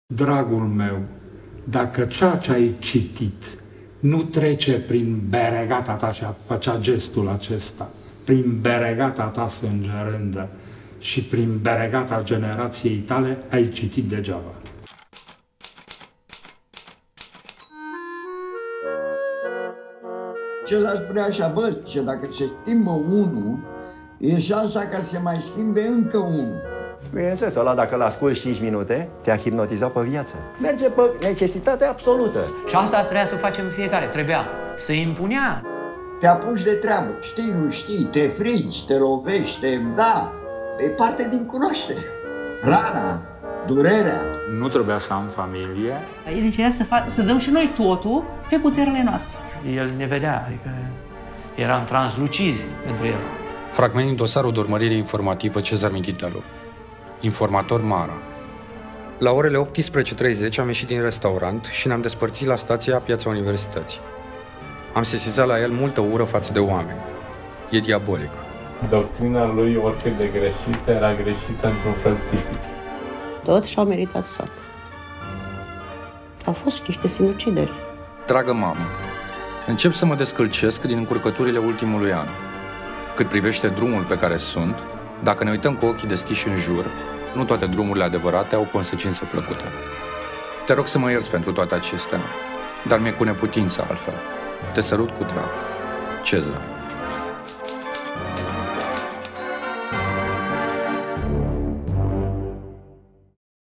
Dragul meu, dacă ceea ce ai citit nu trece prin beregata ta, și făcea gestul acesta, prin beregata ta sângerândă și prin beregata generației tale, ai citit degeaba. Cezar spunea așa, bă, ce dacă se schimbă unul, e șansa ca să se mai schimbe încă unul. Bineînțeles, ăla dacă l-asculti 5 minute, te-a hipnotizat pe viață. Merge pe necesitate absolută. Și asta trebuia să facem fiecare, trebuia să impunea. Te apuci de treabă, știi, nu știi, te frigi, te lovești, da, e parte din cunoaștere. Rana, durerea. Nu trebuia să am familie. El încerca să dăm și noi totul pe puterile noastre. El ne vedea, adică eram translucizi între el. Fragment din dosarul de urmărire informativă Cezar Mititelu. Informator Mara. La orele 18:30 am ieșit din restaurant și ne-am despărțit la stația Piața Universității. Am sesizat la el multă ură față de oameni. E diabolic. Doctrina lui, oricât de greșită, era greșită într-un fel tipic. Toți și-au meritat soarta. Au fost niște sinucideri. Dragă mamă, încep să mă descălcesc din încurcăturile ultimului an. Cât privește drumul pe care sunt, dacă ne uităm cu ochii deschiși în jur, nu toate drumurile adevărate au consecințe plăcute. Te rog să mă ierți pentru toate acestea, dar mi-e cu neputință altfel. Te sărut cu drag. Cezar.